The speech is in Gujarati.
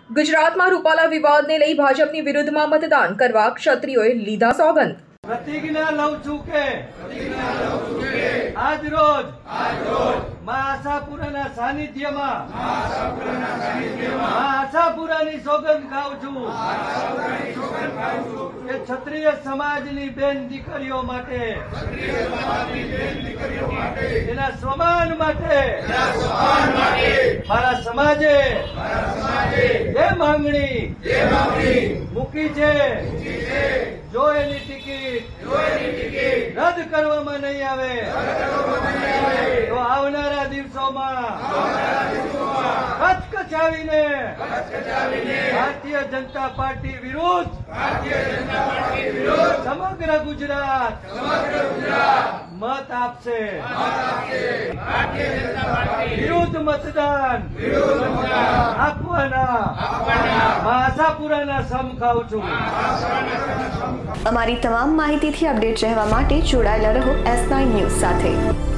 ગુજરાતમાં રૂપાલા વિવાદને લઈ ભાજપની વિરુદ્ધમાં મતદાન કરવા ક્ષત્રિયોએ લીધા સોગંદ। प्रतिज्ञा लઉં છું કે આજ રોજ માં આશાપુરાના સાનિધ્યમાં આશાપુરાની સોગંદ ખાઉં છું કે ક્ષત્રિય સમાજની બેન દીકરીઓ માટે એના સ્વમાન માટે મારા સમાજે જે માંગણી મૂકી છે જો એની ટિકિટ રદ કરવામાં નહીં આવે તો આવનારા દિવસોમાં કચકચાવીને ભારતીય જનતા પાર્ટી વિરુદ્ધ સમગ્ર ગુજરાત મત આપશે। વિરુદ્ધ મતદાન આપવાના આશાપુરાના સમ ખાઉં છું। અમારી તમામ માહિતીથી અપડેટ રહેવા માટે જોડાયેલા રહો S9 ન્યૂઝ સાથે।